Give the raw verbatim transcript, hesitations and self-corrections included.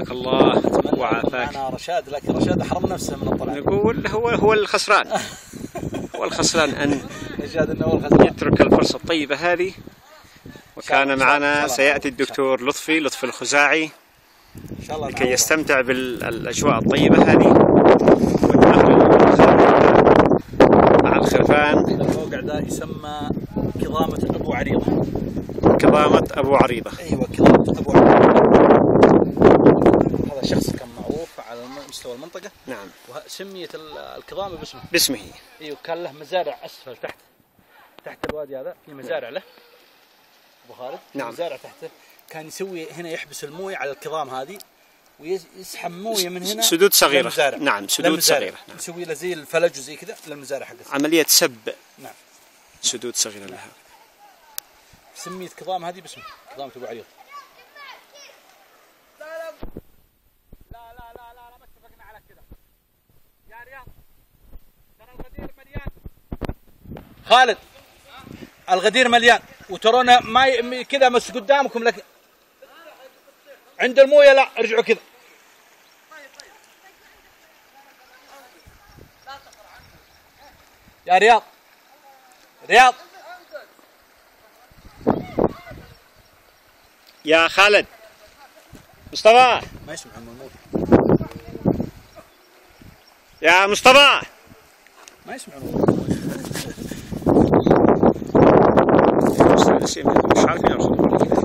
عافاك الله وعافاك. معنا رشاد، لكن رشاد حرم نفسه من الطلعة. نقول هو هو الخسران. هو الخسران أن رشاد إنه هو الخسران. يترك الفرصة الطيبة هذه. وكان معنا سيأتي الدكتور لطفي لطفي الخزاعي لكي يستمتع بالأجواء الطيبة هذه مع الخرفان. الموقع ده يسمى كظامة أبو عريضة. كظامة أبو عريضة. أيوة كظامة أبو عريضة. هذا شخص كان معروف على مستوى المنطقة. نعم. وسميت الكظامة باسمه. باسمه. أيوة كان له مزارع أسفل تحت تحت الوادي هذا في مزارع له. أبو خالد. نعم. مزارع تحته كان يسوي هنا يحبس المويه على الكظام هذه ويسحب مويه من هنا. سدود صغيرة. للمزارع. نعم سدود صغيرة. نعم. يسوي له زي الفلج وزي كذا للمزارع حقته. عملية سب. نعم. سدود صغيرة لها. سميت كظام هذه باسمه كظامة أبو عريض. لا لا لا لا لا لا ما اتفقنا على كذا يا رياض. ترى الغدير مليان. خالد الغدير مليان وترونا ما ي... كذا مس قدامكم لكن عند المويه لا ارجعوا كذا. يا رياض رياض يا خالد مصطفى ما يسمع الموت. يا مصطفى ما يسمع الموت. مش عارفين يوصلوا.